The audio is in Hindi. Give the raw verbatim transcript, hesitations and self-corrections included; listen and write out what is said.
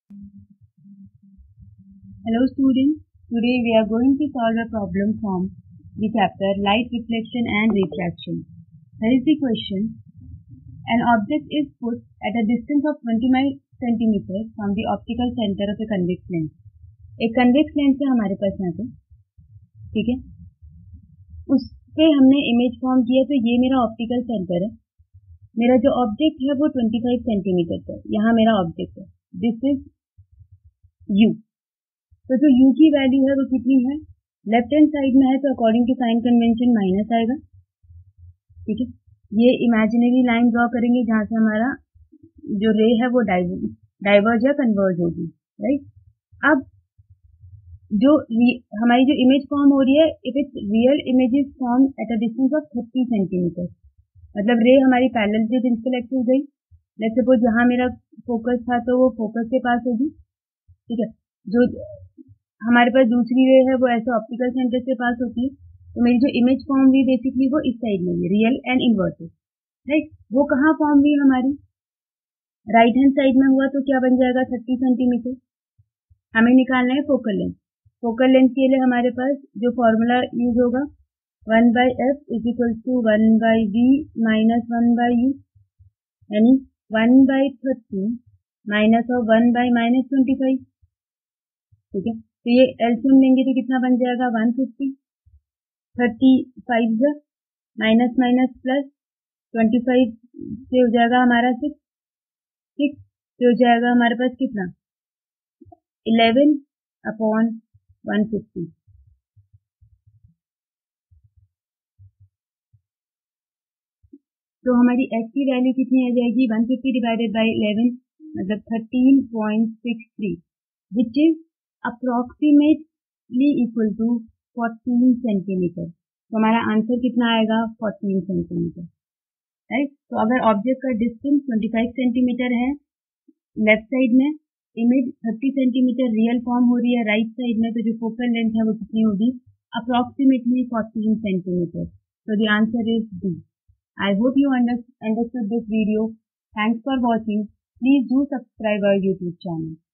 Hello students, today we are going to solve a problem from the chapter Light Reflection and Refraction. Here is the question. An object is put at a distance of twenty-five centimeters from the optical center of a convex lens. एक convex lens है हमारे पास यहाँ पे, ठीक है, उस पे हमने इमेज फॉर्म किया तो ये मेरा ऑप्टिकल सेंटर है. मेरा जो ऑब्जेक्ट है वो पच्चीस सेंटीमीटर पर, यहाँ मेरा ऑब्जेक्ट है, दिस इज यू. तो जो u की वैल्यू है वो कितनी है, लेफ्ट हैंड साइड में है तो according to sign convention minus आएगा, ठीक है. ये इमेजिनरी लाइन ड्रॉ करेंगे जहां से हमारा जो रे है वो डाइवर्ज या कन्वर्ज होगी, राइट. अब जो हमारी जो इमेज फॉर्म हो रही है, if its real image is form at a distance of thirty centimetre, मतलब रे हमारी पैरेलल से इंटरसेक्ट हो गई. लेट्स सपोज जहां मेरा फोकस था तो वो फोकस के पास होगी, ठीक है. जो हमारे पास दूसरी रे है वो ऐसे ऑप्टिकल सेंटर से पास होती है. तो मेरी जो इमेज फॉर्म हुई बेसिकली वो इस साइड में है, रियल एंड इन्वर्टेड, राइट. वो कहाँ फॉर्म हुई हमारी, राइट हैंड साइड में हुआ. तो क्या बन जाएगा, थर्टी सेंटीमीटर. हमें निकालना है फोकल लेंथ. फोकल लेंथ के लिए हमारे पास जो फॉर्मूला यूज होगा, one by f is equal to one by v minus one by u, यानी वन बाई थर्टी माइनस और one by minus twenty five, ठीक है. तो ये एलसीएम लेंगे तो कितना बन जाएगा, one fifty. Thirty five minus minus plus twenty five से हो जाएगा हमारा सिक्स, ठीक. तो हो जाएगा हमारे पास कितना, इलेवन अपॉन वन फिफ्टी. तो हमारी एक्स की वैल्यू कितनी आ जाएगी, one fifty divided by eleven, मतलब thirteen point six three, which is approximately equal to fourteen centimetre. तो हमारा आंसर कितना आएगा, फोर्टीन सेंटीमीटर, राइट. तो अगर ऑब्जेक्ट का डिस्टेंस पच्चीस सेंटीमीटर है लेफ्ट साइड में, image thirty centimetre real form हो रही है राइट साइड में, तो जो फोकल लेंथ है वो कितनी होगी, approximately fourteen centimetre. So the answer is D. I hope you under, understood this video. Thanks for watching. Please do subscribe our YouTube channel.